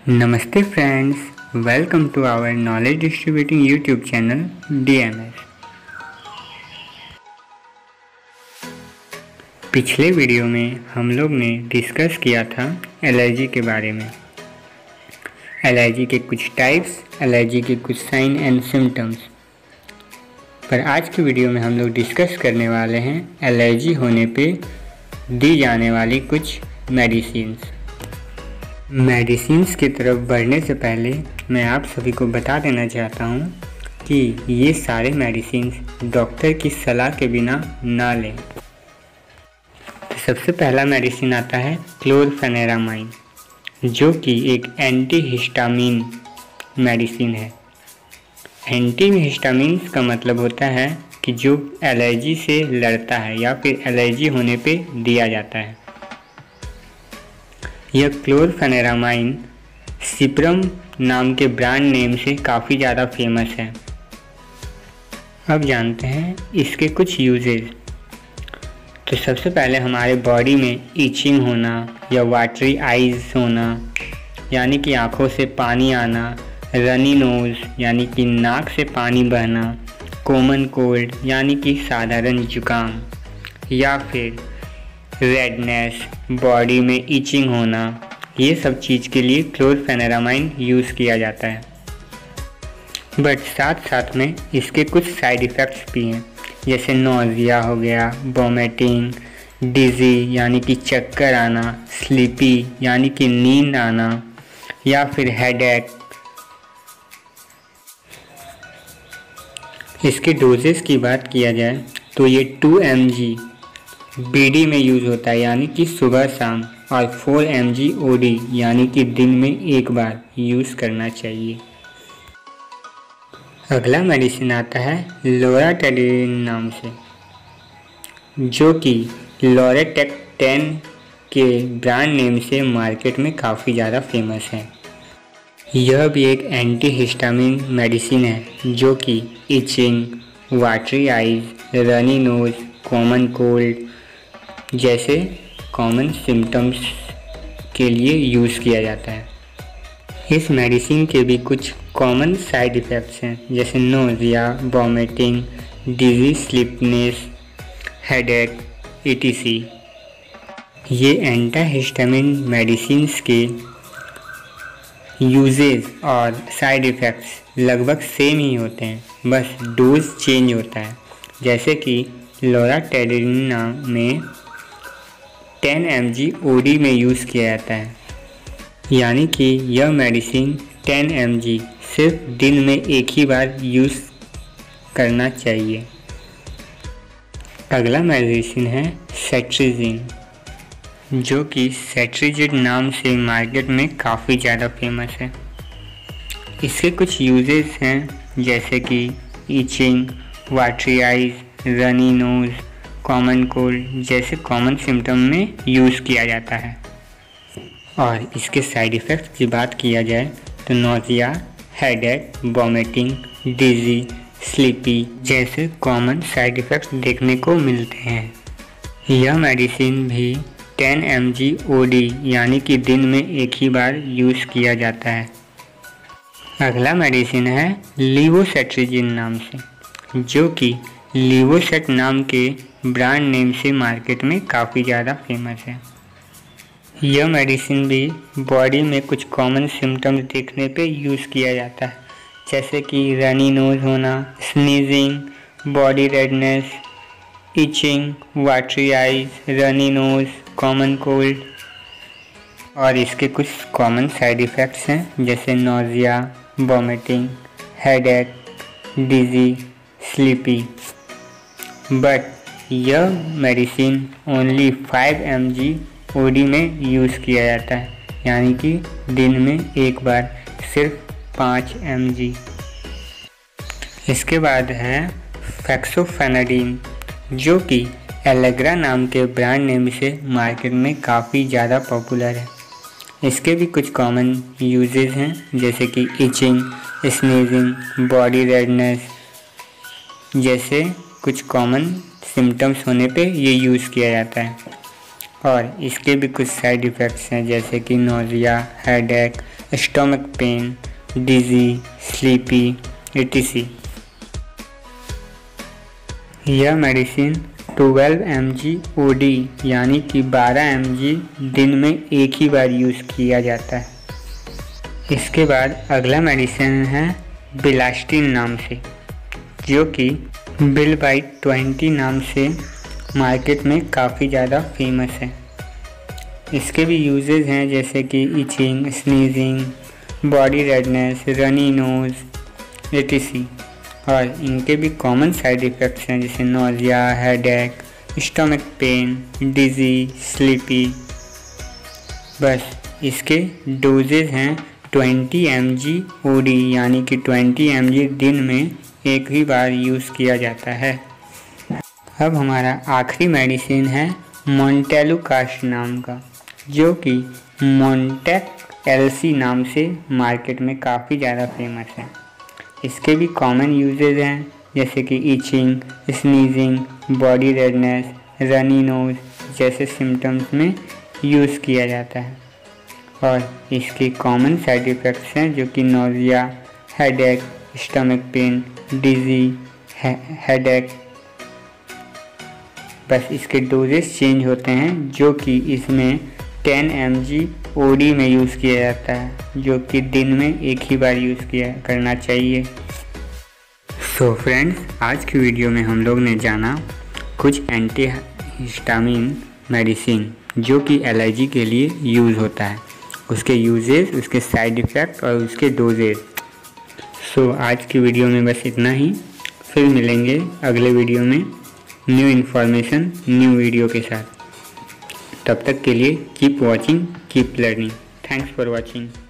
नमस्ते friends, welcome to our knowledge distributing YouTube channel DMS। पिछले video में हम लोग ने डिस्कस किया था एलर्जी के बारे में। एलर्जी के कुछ टाइप्स, एलर्जी के कुछ साइन एंड सिम्टम्स। पर आज की वीडियो में हम लोग डिस्कस करने वाले हैं एलर्जी होने पे दी जाने वाली कुछ मेडिसिन्स की तरफ बढ़ने से पहले मैं आप सभी को बता देना चाहता हूँ कि ये सारे मेडिसिन्स डॉक्टर की सलाह के बिना ना लें। तो सबसे पहला मेडिसिन आता है क्लोरफेनेरामाइन, जो कि एक एंटीहिस्टामिन मेडिसिन है। एंटीहिस्टामिन का मतलब होता है कि जो एलर्जी से लड़ता है या फिर एलर्जी होने पे दिया जाता है। यह क्लोरफेनेरामाइन सिप्रम नाम के ब्रांड नेम से काफ़ी ज़्यादा फेमस है। अब जानते हैं इसके कुछ यूजेज। तो सबसे पहले हमारे बॉडी में ईचिंग होना या वाटरी आइज़ होना यानी कि आँखों से पानी आना, रनी नोज़ यानी कि नाक से पानी बहना, कॉमन कोल्ड यानी कि साधारण जुकाम, या फिर रेडनेस, बॉडी में ईचिंग होना, ये सब चीज़ के लिए क्लोरफेनेरामाइन यूज़ किया जाता है। बट साथ साथ में इसके कुछ साइड इफ़ेक्ट्स भी हैं, जैसे नोज़िया हो गया, वोमिटिंग, डिज़ी यानी कि चक्कर आना, स्लीपी यानी कि नींद आना, या फिर हेडेक। इसके डोजेस की बात किया जाए तो ये 2 mg BD में यूज़ होता है यानी कि सुबह शाम, और 4 mg OD यानी कि दिन में एक बार यूज़ करना चाहिए। अगला मेडिसिन आता है लोराटेडिन नाम से, जो कि लोरेटेक 10 के ब्रांड नेम से मार्केट में काफ़ी ज़्यादा फेमस है। यह भी एक एंटीहिस्टामिन मेडिसिन है जो कि itching, watery eyes, runny nose, common cold जैसे कॉमन सिम्टम्स के लिए यूज़ किया जाता है। इस मेडिसिन के भी कुछ कॉमन साइड इफ़ेक्ट्स हैं, जैसे nausea, vomiting, dizzy, sleepiness, headache etc। ये एंटीहिस्टामिन मेडिसिन्स के यूजेज और साइड इफ़ेक्ट्स लगभग सेम ही होते हैं, बस डोज चेंज होता है। जैसे कि लोराटेडिन में 10 mg OD में यूज़ किया जाता है, यानी कि यह मेडिसिन 10 mg सिर्फ दिन में एक ही बार यूज़ करना चाहिए। अगला मेडिसिन है सेट्रिजिन, जो कि सेट्रिजिन नाम से मार्केट में काफ़ी ज़्यादा फेमस है। इसके कुछ यूजेस हैं, जैसे कि itching, watery eyes, runny nose, common cold जैसे कॉमन सिम्टम में यूज़ किया जाता है। और इसके साइड इफ़ेक्ट्स की बात किया जाए तो nausea, headache, vomiting, dizzy, sleepy जैसे कॉमन साइड इफ़ेक्ट्स देखने को मिलते हैं। यह मेडिसिन भी 10 mg OD यानी कि दिन में एक ही बार यूज़ किया जाता है। अगला मेडिसिन है लीवोसेट्रिजिन नाम से, जो कि लीवोसेट नाम के ब्रांड नेम से मार्केट में काफ़ी ज़्यादा फेमस है। यह मेडिसिन भी बॉडी में कुछ कॉमन सिम्टम्स देखने पे यूज़ किया जाता है, जैसे कि रनी नोज़ होना, sneezing, body redness, itching, watery eyes, runny nose, common cold. और इसके कुछ कॉमन साइड इफ़ेक्ट्स हैं, जैसे nausea, vomiting, headache, dizzy, sleepy. But यह मेडिसिन ओनली 5 mg OD में यूज़ किया जाता है, यानी कि दिन में एक बार सिर्फ 5 mg। इसके बाद है फेक्सोफेनाडिन, जो कि एलेग्रा नाम के ब्रांड नेम से मार्केट में काफ़ी ज़्यादा पॉपुलर है। इसके भी कुछ कॉमन यूजेस हैं, जैसे कि इचिंग, स्नीजिंग, बॉडी रेडनेस जैसे कुछ कॉमन सिम्टम्स होने पे ये यूज़ किया जाता है। और इसके भी कुछ साइड इफ़ेक्ट्स हैं, जैसे कि nausea, headache, stomach pain, dizzy, sleepy etc। यह मेडिसिन 12 mg OD यानी कि 12 mg दिन में एक ही बार यूज़ किया जाता है। इसके बाद अगला मेडिसिन है बिलास्टिन नाम से, जो कि बिलबाइट 20 नाम से मार्केट में काफ़ी ज़्यादा फेमस है। इसके भी यूजेस हैं जैसे कि itching, sneezing, body redness, runny nose etc। और इनके भी कॉमन साइड इफ़ेक्ट्स हैं जैसे nausea, headache, stomach pain, dizzy, sleepy. बस इसके डोजेज हैं 20 mg OD यानी कि 20 mg दिन में एक ही बार यूज़ किया जाता है। अब हमारा आखिरी मेडिसिन है मोन्टेलुकास्ट नाम का, जो कि मोन्टेक LC नाम से मार्केट में काफ़ी ज़्यादा फेमस है। इसके भी कॉमन यूजेज हैं जैसे कि itching, sneezing, body redness, runny nose जैसे सिम्टम्स में यूज़ किया जाता है। और इसके कॉमन साइड इफ़ेक्ट्स हैं जो कि nausea, headache, stomach pain, dizzy, headache. बस इसके डोजेस चेंज होते हैं, जो कि इसमें 10 mg OD में यूज़ किया जाता है, जो कि दिन में एक ही बार यूज़ करना चाहिए। सो फ्रेंड्स, आज की वीडियो में हम लोग ने जाना कुछ एंटी हिस्टामिन मेडिसिन जो कि एलर्जी के लिए यूज़ होता है, उसके यूजेस, उसके साइड इफ़ेक्ट और उसके डोजेज। सो आज की वीडियो में बस इतना ही। फिर मिलेंगे अगले वीडियो में न्यू इन्फॉर्मेशन, न्यू वीडियो के साथ। तब तक के लिए keep watching, keep learning. Thanks for watching.